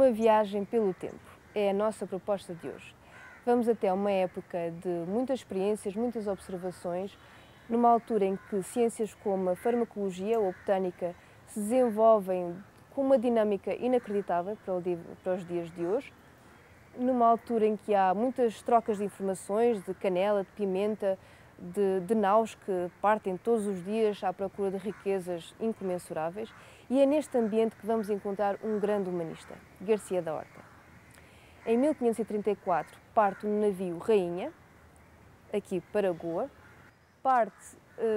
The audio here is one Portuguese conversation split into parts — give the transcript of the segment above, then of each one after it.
Uma viagem pelo tempo é a nossa proposta de hoje. Vamos até uma época de muitas experiências, muitas observações, numa altura em que ciências como a farmacologia ou a botânica se desenvolvem com uma dinâmica inacreditável para os dias de hoje, numa altura em que há muitas trocas de informações, de canela, de pimenta, de naus que partem todos os dias à procura de riquezas incomensuráveis, e é neste ambiente que vamos encontrar um grande humanista, Garcia da Horta. Em 1534 parte um navio Rainha, aqui para Goa, parte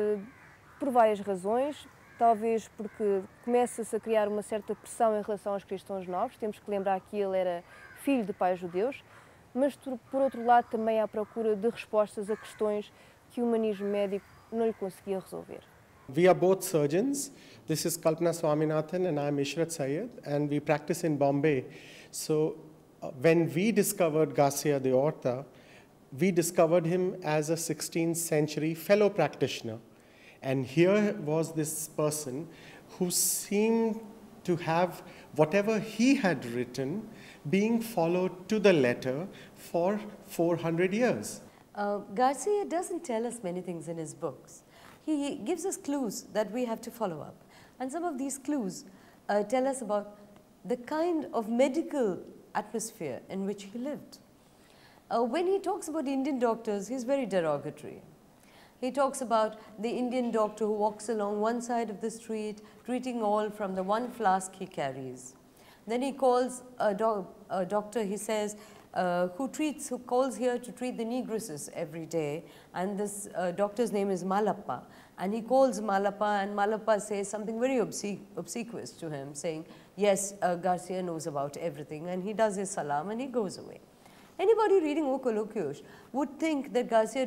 por várias razões, talvez porque começa-se a criar uma certa pressão em relação aos cristãos novos, temos que lembrar que ele era filho de pais judeus, mas por outro lado também à procura de respostas a questões que o humanismo médico não lhe conseguia resolver. We are both surgeons. This is Kalpana Swaminathan and I am Ishrat Syed, and we practice in Bombay. So when we discovered Garcia de Horta, we discovered him as a 16th century fellow practitioner. And here was this person who seemed to have whatever he had written being followed to the letter for 400 years. Garcia doesn't tell us many things in his books. He gives us clues that we have to follow up. And some of these clues tell us about the kind of medical atmosphere in which he lived. When he talks about Indian doctors, he's very derogatory. He talks about the Indian doctor who walks along one side of the street, treating all from the one flask he carries. Then he calls a doctor, he says, who calls here to treat the negresses every day, and this doctor's name is Malappa, and he calls Malappa, and Malappa says something very obsequious to him, saying, yes, Garcia knows about everything, and he does his salam and he goes away. Anybody reading O Colloquios would think that Garcia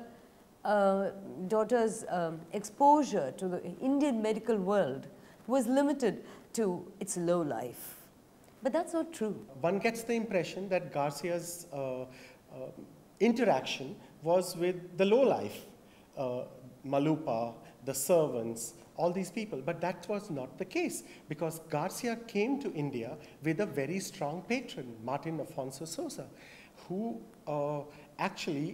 daughter's exposure to the Indian medical world was limited to its low life. But that's not true. One gets the impression that Garcia's interaction was with the low life, Malupa, the servants, all these people. But that was not the case, because Garcia came to India with a very strong patron, Martin Afonso Sousa, who actually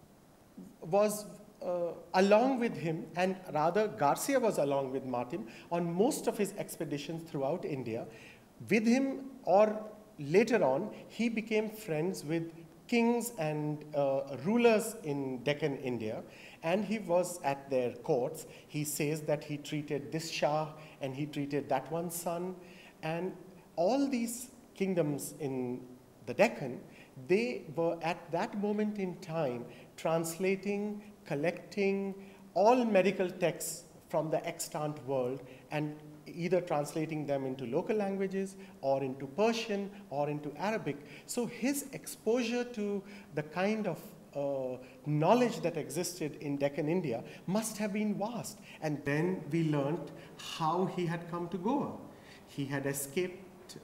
was along with him, and rather Garcia was along with Martin on most of his expeditions throughout India. With him, or later on, he became friends with kings and rulers in Deccan India, and he was at their courts. He says that he treated this Shah and he treated that one son, and all these kingdoms in the Deccan, they were at that moment in time translating, collecting all medical texts from the extant world and either translating them into local languages or into Persian or into Arabic. So his exposure to the kind of knowledge that existed in Deccan India must have been vast. And then we learned how he had come to Goa. He had escaped,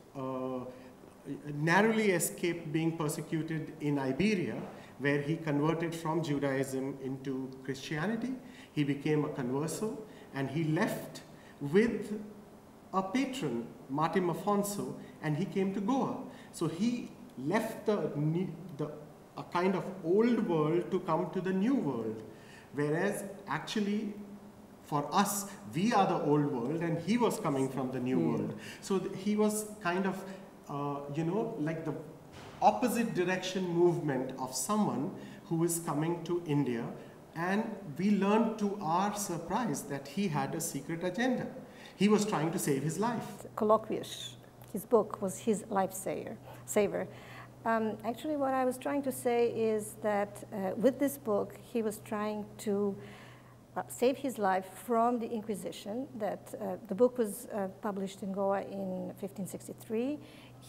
narrowly escaped being persecuted in Iberia, where he converted from Judaism into Christianity. He became a converso, and he left with a patron, Martin Afonso, and he came to Goa. So he left a kind of old world to come to the new world, whereas actually for us, we are the old world and he was coming from the new world. So he was kind of, you know, like the opposite direction movement of someone who is coming to India, and we learned to our surprise that he had a secret agenda. He was trying to save his life. Colloquios, his book was his life-saver. Actually, what I was trying to say is that with this book, he was trying to save his life from the Inquisition. That the book was published in Goa in 1563.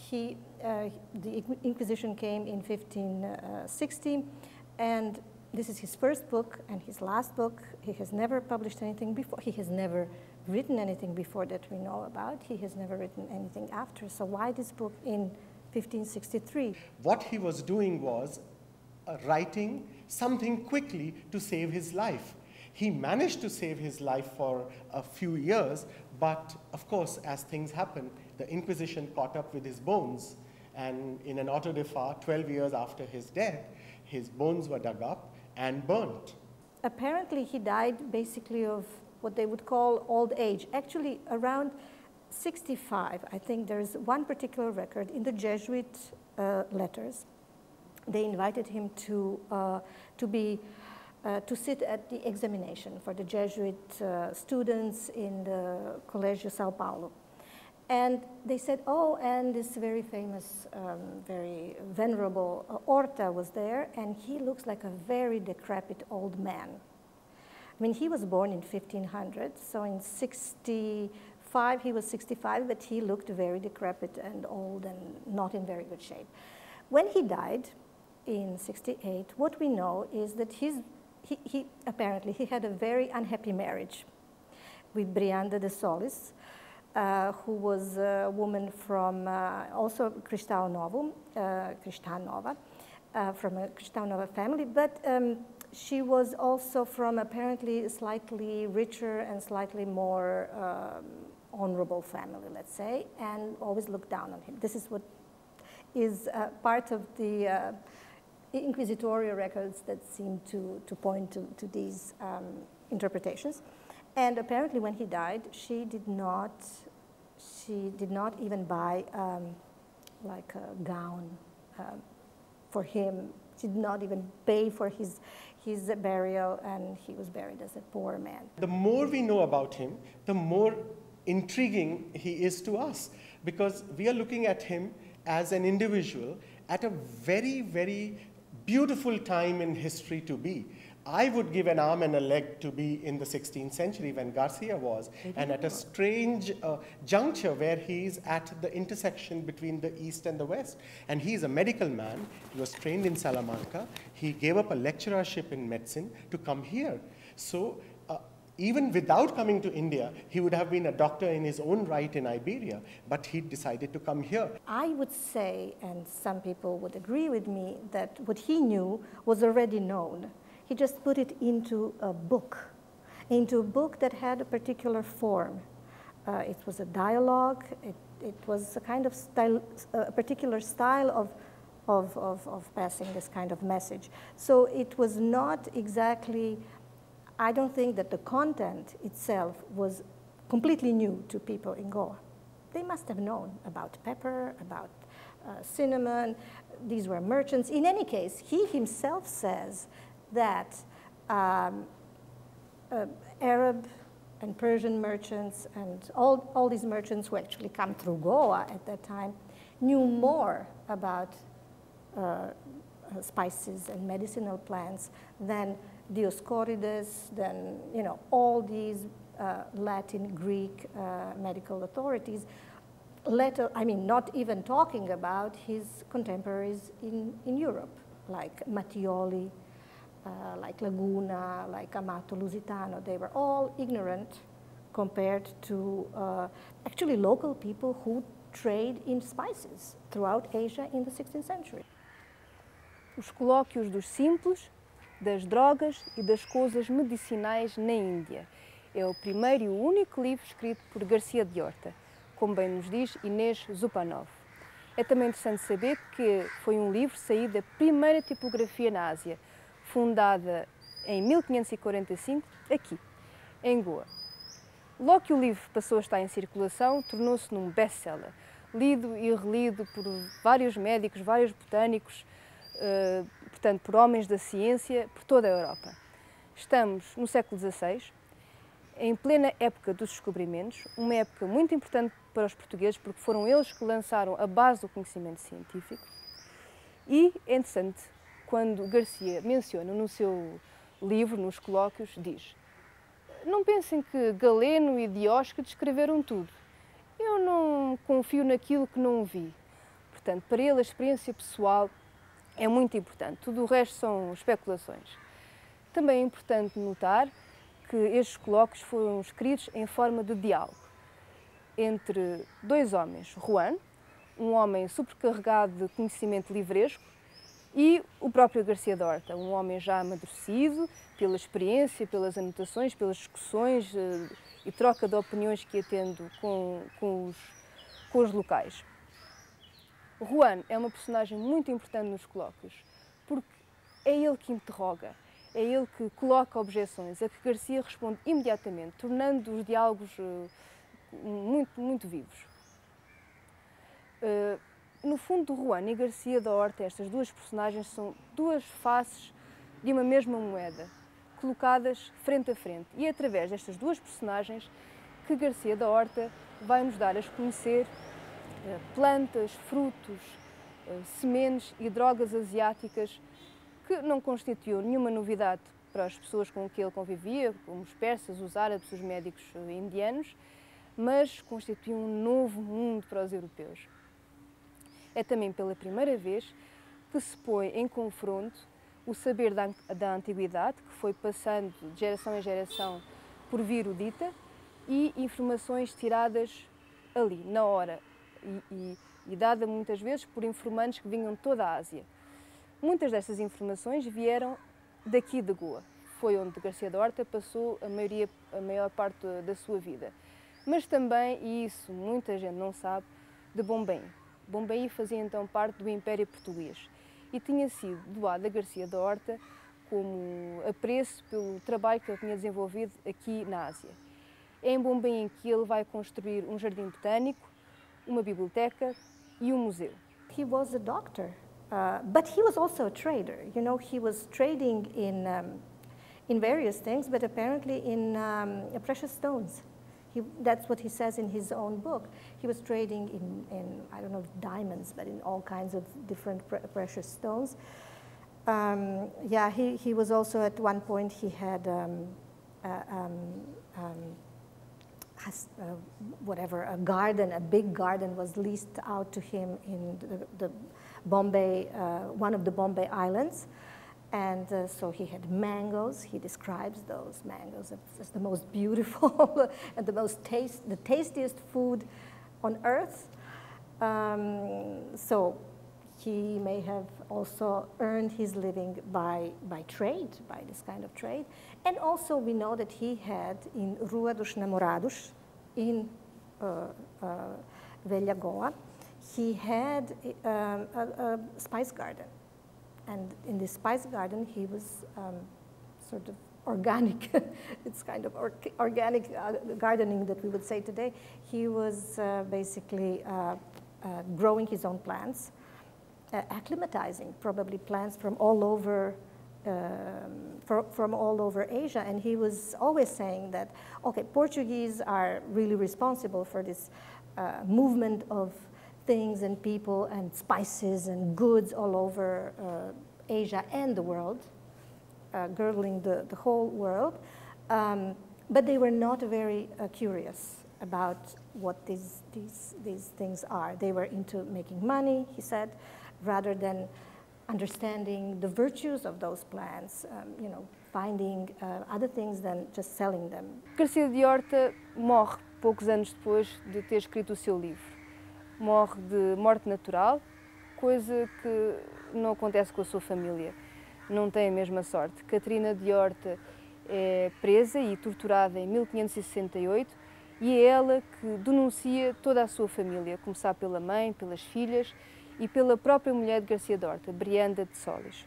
The Inquisition came in 1560, and this is his first book and his last book. He has never published anything before. He has never written anything before that we know about. He has never written anything after. So why this book in 1563? What he was doing was writing something quickly to save his life. He managed to save his life for a few years, but of course, as things happen, the Inquisition caught up with his bones, and in an auto da fe, 12 years after his death, his bones were dug up and burnt. Apparently, he died basically of what they would call old age. Actually, around 65, I think there's one particular record in the Jesuit letters. They invited him to sit at the examination for the Jesuit students in the Colégio São Paulo. And they said, oh, and this very famous, very venerable Horta was there, and he looks like a very decrepit old man. I mean, he was born in 1500, so in 65, he was 65, but he looked very decrepit and old and not in very good shape. When he died in 68, what we know is that he apparently had a very unhappy marriage with Brianda de Solis, who was a woman from also Cristão Nova, from a Cristão Nova family, but she was also from apparently a slightly richer and slightly more honorable family, let's say, and always looked down on him. This is what is part of the inquisitorial records that seem to point to these interpretations. And apparently when he died, she did not even buy like a gown for him. She did not even pay for his burial, and he was buried as a poor man. The more we know about him, the more intriguing he is to us, because we are looking at him as an individual at a very, very beautiful time in history to be. I would give an arm and a leg to be in the 16th century when Garcia was, and at a strange juncture where he's at the intersection between the East and the West. And he's a medical man. He was trained in Salamanca. He gave up a lecturership in medicine to come here. So even without coming to India, he would have been a doctor in his own right in Iberia, but he decided to come here. I would say, and some people would agree with me, that what he knew was already known. He just put it into a book that had a particular form. It was a dialogue. It was a kind of style, a particular style of passing this kind of message. So it was not exactly, I don't think that the content itself was completely new to people in Goa. They must have known about pepper, about cinnamon. These were merchants. In any case, he himself says that Arab and Persian merchants and all these merchants who actually come through Goa at that time knew more about spices and medicinal plants than Dioscorides, than all these Latin, Greek medical authorities. Not even talking about his contemporaries in Europe, like Mattioli, like Laguna, like Amato Lusitano. They were all ignorant compared to actually local people who trade in spices throughout Asia in the 16th century. Os colóquios dos simples, das drogas e das coisas medicinais na Índia. É o primeiro e o único livro escrito por Garcia de Horta, como bem nos diz Inês Zupanov. É também interessante saber que foi um livro saído da primeira tipografia na Ásia, fundada em 1545, aqui, em Goa. Logo que o livro passou a estar em circulação, tornou-se num best-seller, lido e relido por vários médicos, vários botânicos, portanto, por homens da ciência, por toda a Europa. Estamos no século XVI, em plena época dos descobrimentos, uma época muito importante para os portugueses, porque foram eles que lançaram a base do conhecimento científico. E é interessante, quando Garcia menciona no seu livro, nos colóquios, diz: não pensem que Galeno e Dióscoro escreveram tudo. Eu não confio naquilo que não vi. Portanto, para ele a experiência pessoal é muito importante. Tudo o resto são especulações. Também é importante notar que estes colóquios foram escritos em forma de diálogo entre dois homens, Juan, um homem supercarregado de conhecimento livresco, e o próprio Garcia de Horta, um homem já amadurecido pela experiência, pelas anotações, pelas discussões e troca de opiniões que ia tendo com com os locais. Juan é uma personagem muito importante nos colóquios, porque é ele que interroga, é ele que coloca objeções, a que Garcia responde imediatamente, tornando os diálogos muito vivos. No fundo, Juan e Garcia da Horta, estas duas personagens, são duas faces de uma mesma moeda, colocadas frente a frente. E é através destas duas personagens que Garcia da Horta vai nos dar a conhecer plantas, frutos, sementes e drogas asiáticas que não constituíam nenhuma novidade para as pessoas com que ele convivia, como os persas, os árabes, os médicos indianos, mas constituíam um novo mundo para os europeus. É também pela primeira vez que se põe em confronto o saber da antiguidade, que foi passando de geração em geração por via erudita, e informações tiradas ali, na hora, e dada muitas vezes por informantes que vinham de toda a Ásia. Muitas dessas informações vieram daqui de Goa. Foi onde Garcia da Horta passou a maior parte da sua vida. Mas também, e isso muita gente não sabe, de Bombaim. Bombaim fazia então parte do Império Português e tinha sido doado a Garcia da Horta como apreço pelo trabalho que ele tinha desenvolvido aqui na Ásia. É em Bombaim que ele vai construir um jardim botânico, uma biblioteca e um museu. He was a doctor, but he was also a trader. You know, he was trading in various things, but apparently in precious stones. That's what he says in his own book. He was trading in I don't know, diamonds, but in all kinds of different precious stones. Yeah, he was also at one point, he had whatever, a garden, a big garden was leased out to him in the Bombay, one of the Bombay Islands. And so he had mangoes. He describes those mangoes as the most beautiful and the tastiest food on earth. So he may have also earned his living by trade, by this kind of trade. And also we know that he had in Rua dos Namorados, in Velha Goa, he had a spice garden. And in this spice garden, he was sort of organic. It's kind of organic gardening that we would say today. He was basically growing his own plants, acclimatizing probably plants from all over Asia. And he was always saying that, okay, Portuguese are really responsible for this movement of things and people and spices and goods all over Asia and the world, girdling the whole world. But they were not very curious about what these things are. They were into making money, he said, rather than understanding the virtues of those plants, you know, finding other things than just selling them. Garcia de Horta morre poucos anos depois de ter escrito o seu livro. Morre de morte natural, coisa que não acontece com a sua família. Não tem a mesma sorte. Catarina de Horta é presa e torturada em 1568 e é ela que denuncia toda a sua família, a começar pela mãe, pelas filhas e pela própria mulher de Garcia de Horta, Brianda de Solis.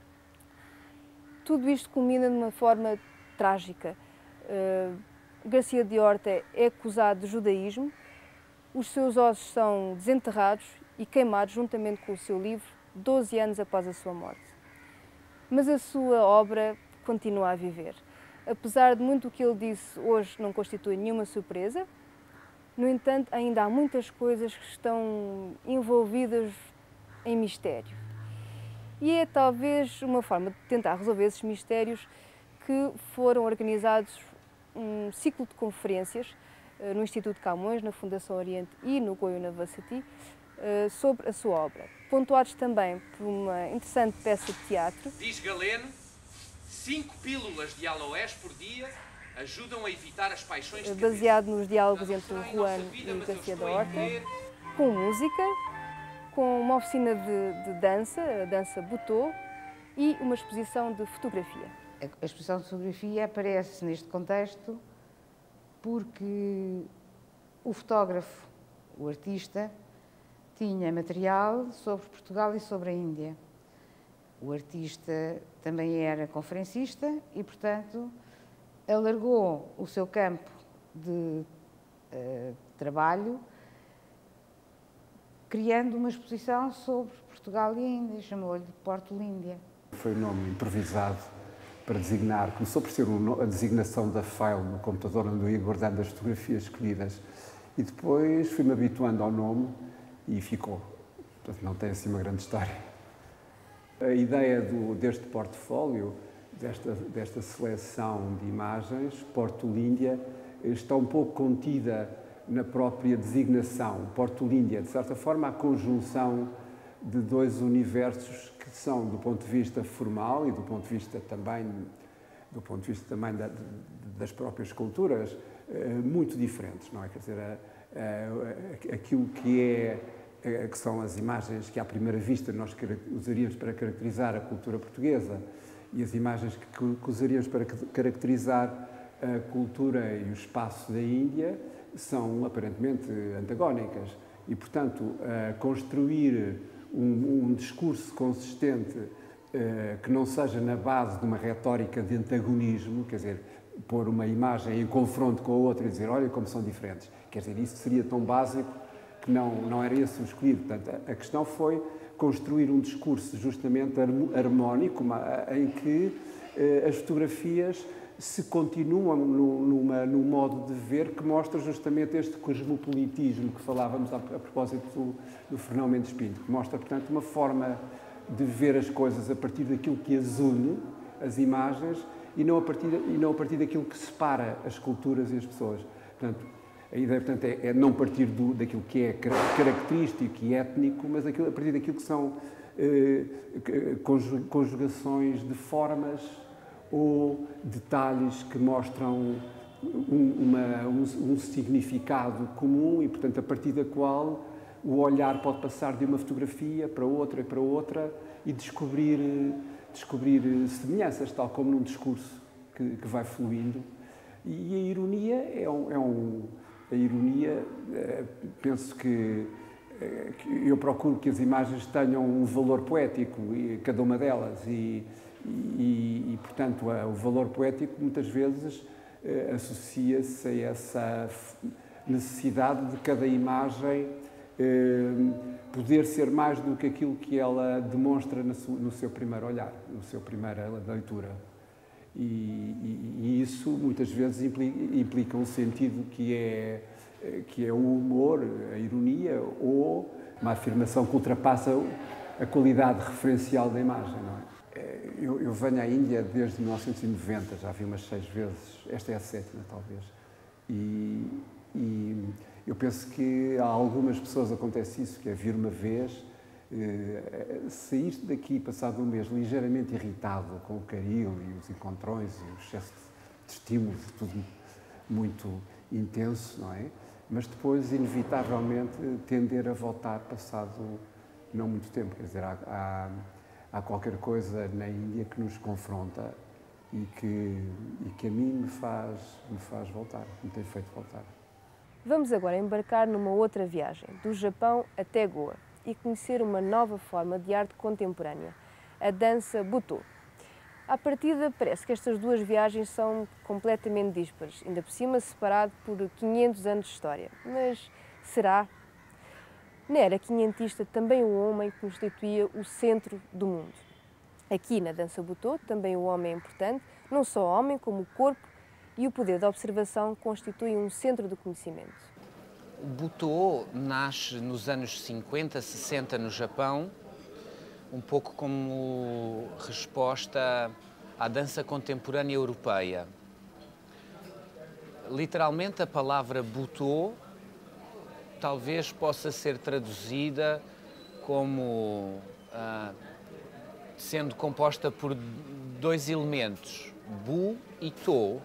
Tudo isto culmina de uma forma trágica. Garcia de Horta é acusado de judaísmo. Os seus ossos são desenterrados e queimados juntamente com o seu livro 12 anos após a sua morte. Mas a sua obra continua a viver. Apesar de muito o que ele disse hoje não constitui nenhuma surpresa, no entanto, ainda há muitas coisas que estão envolvidas em mistério. E é talvez uma forma de tentar resolver esses mistérios que foram organizados um ciclo de conferências no Instituto Camões, na Fundação Oriente e no Goa University, sobre a sua obra. Pontuados também por uma interessante peça de teatro. Diz Galeno, 5 pílulas de aloés por dia ajudam a evitar as paixões de baseado nos diálogos entre Juan e Garcia da Horta, com música, com uma oficina de dança, a dança Butô, e uma exposição de fotografia. A exposição de fotografia aparece neste contexto porque o fotógrafo o artista tinha material sobre Portugal e sobre a Índia. O artista também era conferencista e, portanto, alargou o seu campo de trabalho, criando uma exposição sobre Portugal e a Índia, chamou-lhe Portolíndia. Foi um nome improvisado para designar, começou por ser a designação da file no computador onde eu ia guardando as fotografias escolhidas e depois fui-me habituando ao nome e ficou. Portanto, não tem assim uma grande história. A ideia deste portfólio, desta seleção de imagens, Portolíndia, está um pouco contida na própria designação. Portolíndia, de certa forma, a conjunção de dois universos que são, do ponto de vista formal e do ponto de vista também das próprias culturas, muito diferentes, não é? Quer dizer, aquilo que são as imagens que à primeira vista nós usaríamos para caracterizar a cultura portuguesa e as imagens que usaríamos para caracterizar a cultura e o espaço da Índia são aparentemente antagónicas e, portanto, construir um discurso consistente que não seja na base de uma retórica de antagonismo, quer dizer, pôr uma imagem em confronto com a outra e dizer, olha como são diferentes. Quer dizer, isso seria tão básico que não era esse o escolhido. Portanto, a questão foi construir um discurso justamente harmónico, em que as fotografias se continuam num modo de ver que mostra justamente este cosmopolitismo que falávamos a propósito do Fernão Mendes Pinto, que mostra, portanto, uma forma de ver as coisas a partir daquilo que as une, as imagens, e não a partir daquilo que separa as culturas e as pessoas. Portanto, a ideia, portanto, é não partir daquilo que é característico e étnico, mas a partir daquilo que são conjugações de formas ou detalhes que mostram um significado comum e, portanto, a partir da qual o olhar pode passar de uma fotografia para outra e descobrir semelhanças, tal como num discurso que vai fluindo. E a ironia a ironia, penso que eu procuro que as imagens tenham um valor poético, cada uma delas, e portanto, o valor poético muitas vezes associa-se a essa necessidade de cada imagem poder ser mais do que aquilo que ela demonstra no seu primeiro olhar, na sua primeira leitura. E isso muitas vezes implica um sentido que é o humor, a ironia, ou uma afirmação que ultrapassa a qualidade referencial da imagem, não é? Eu venho à Índia desde 1990, já vi umas 6 vezes, esta é a 7ª talvez, e eu penso que a algumas pessoas acontece isso, que é vir uma vez, sair daqui passado um mês ligeiramente irritado com o caril e os encontrões e o excesso de estímulos, tudo muito intenso, não é? Mas depois, inevitavelmente, tender a voltar passado não muito tempo, quer dizer, há qualquer coisa na Índia que nos confronta e que a mim me faz voltar, me tem feito voltar. Vamos agora embarcar numa outra viagem, do Japão até Goa, e conhecer uma nova forma de arte contemporânea, a dança Butô. À partida, parece que estas duas viagens são completamente díspares, ainda por cima separado por 500 anos de história. Mas será? Na era quinhentista, também o homem constituía o centro do mundo. Aqui na dança Butô, também o homem é importante, não só o homem, como o corpo e o poder de observação constituem um centro do conhecimento. O Butô nasce nos anos 50, 60 no Japão, um pouco como resposta à dança contemporânea europeia. Literalmente, a palavra Butô talvez possa ser traduzida como sendo composta por 2 elementos, Bu e To,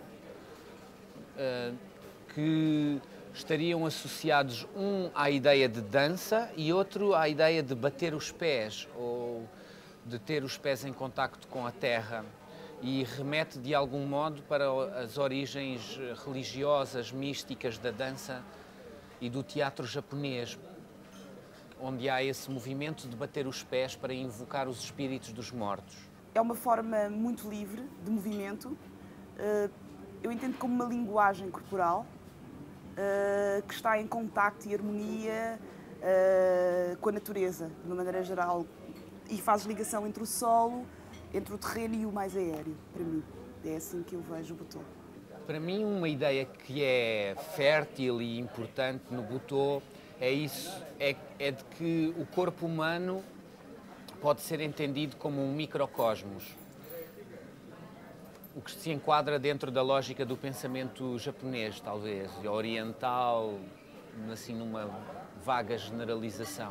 que estariam associados, um à ideia de dança e outro à ideia de bater os pés ou de ter os pés em contacto com a terra, e remete de algum modo para as origens religiosas, místicas da dança e do teatro japonês, onde há esse movimento de bater os pés para invocar os espíritos dos mortos. É uma forma muito livre de movimento. Eu entendo como uma linguagem corporal que está em contacto e harmonia com a natureza, de uma maneira geral, e faz ligação entre o solo, entre o terreno e o mais aéreo, para mim. É assim que eu vejo o Butô. Para mim, uma ideia que é fértil e importante no Butô é isso, é de que o corpo humano pode ser entendido como um microcosmos, o que se enquadra dentro da lógica do pensamento japonês, talvez, oriental, assim numa vaga generalização.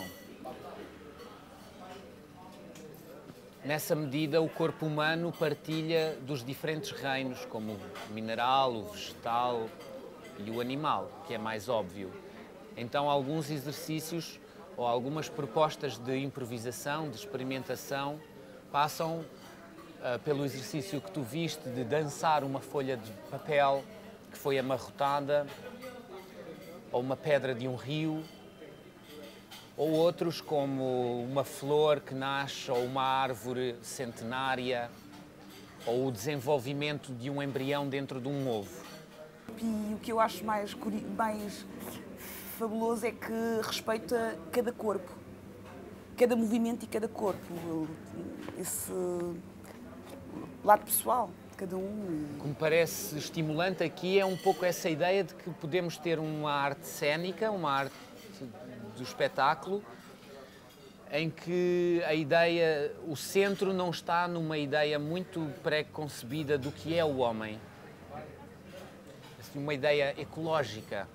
Nessa medida, o corpo humano partilha dos diferentes reinos, como o mineral, o vegetal e o animal, que é mais óbvio. Então, alguns exercícios ou algumas propostas de improvisação, de experimentação, passam pelo exercício que tu viste de dançar uma folha de papel que foi amarrotada, ou uma pedra de um rio, ou outros como uma flor que nasce, ou uma árvore centenária, ou o desenvolvimento de um embrião dentro de um ovo. E o que eu acho mais fabuloso é que respeita cada corpo, cada movimento e cada corpo, esse lado pessoal de cada um. O que me parece estimulante aqui é um pouco essa ideia de que podemos ter uma arte cênica, uma arte do espetáculo, em que a ideia, o centro não está numa ideia muito pré-concebida do que é o homem. Assim, uma ideia ecológica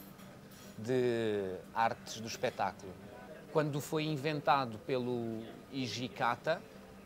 de artes do espetáculo. Quando foi inventado pelo Hijikata,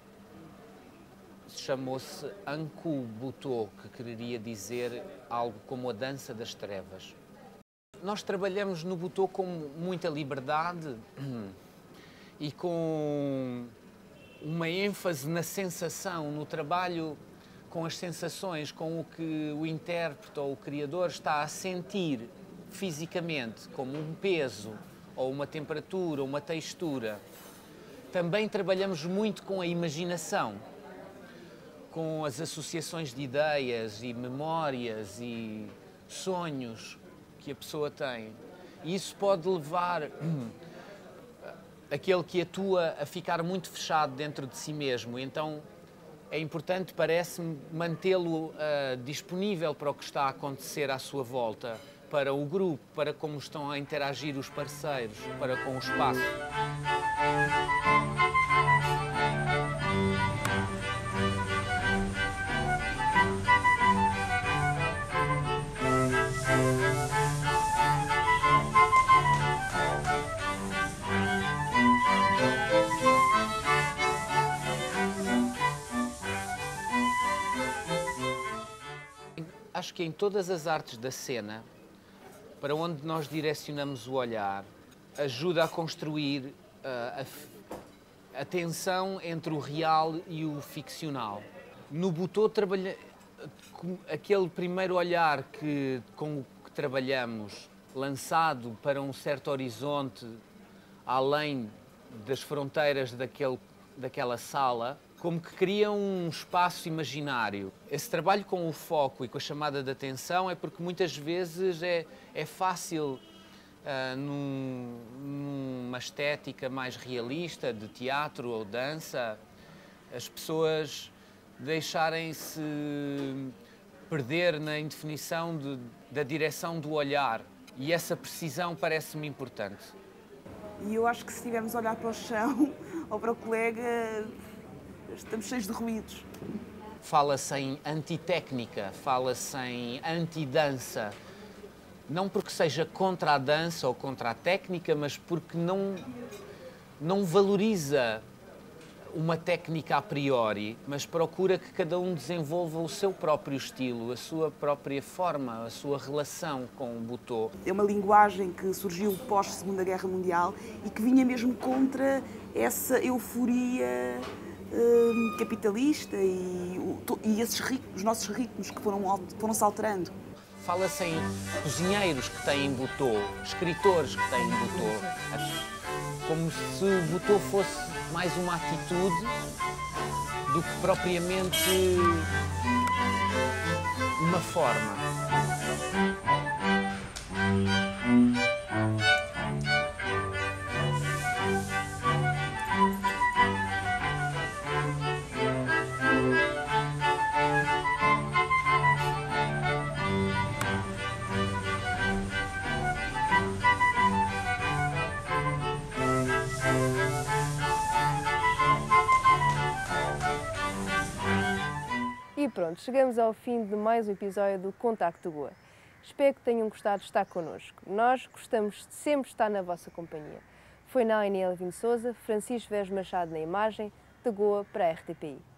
chamou-se Anku Butô, que quereria dizer algo como a dança das trevas. Nós trabalhamos no Butô com muita liberdade e com uma ênfase na sensação, no trabalho com as sensações, com o que o intérprete ou o criador está a sentir fisicamente, como um peso, ou uma temperatura, ou uma textura. Também trabalhamos muito com a imaginação, com as associações de ideias e memórias e sonhos que a pessoa tem. E isso pode levar aquele que atua a ficar muito fechado dentro de si mesmo. Então é importante, parece-me, mantê-lo disponível para o que está a acontecer à sua volta, para o grupo, para como estão a interagir os parceiros, para com o espaço. Acho que em todas as artes da cena, para onde nós direcionamos o olhar, ajuda a construir a tensão entre o real e o ficcional. No Butô, aquele primeiro olhar com o que trabalhamos, lançado para um certo horizonte, além das fronteiras daquela sala, como que cria um espaço imaginário. Esse trabalho com o foco e com a chamada de atenção é porque muitas vezes é fácil, numa estética mais realista, de teatro ou dança, as pessoas deixarem-se perder na indefinição da direção do olhar. E essa precisão parece-me importante. E eu acho que se estivermos a olhar para o chão ou para o colega, estamos cheios de ruídos. Fala-se em antitécnica, fala-se em antidança. Não porque seja contra a dança ou contra a técnica, mas porque não valoriza uma técnica a priori, mas procura que cada um desenvolva o seu próprio estilo, a sua própria forma, a sua relação com o Butô. É uma linguagem que surgiu pós-Segunda Guerra Mundial e que vinha mesmo contra essa euforia capitalista e os nossos ritmos que foram-se alterando. Fala-se em cozinheiros que têm butô, escritores que têm butô, como se o butô fosse mais uma atitude do que propriamente uma forma. E pronto, chegamos ao fim de mais um episódio do Contacto Goa. Espero que tenham gostado de estar connosco. Nós gostamos de sempre estar na vossa companhia. Foi Naini Elvin Souza, Francisco Vez Machado na imagem, de Goa para a RTPI.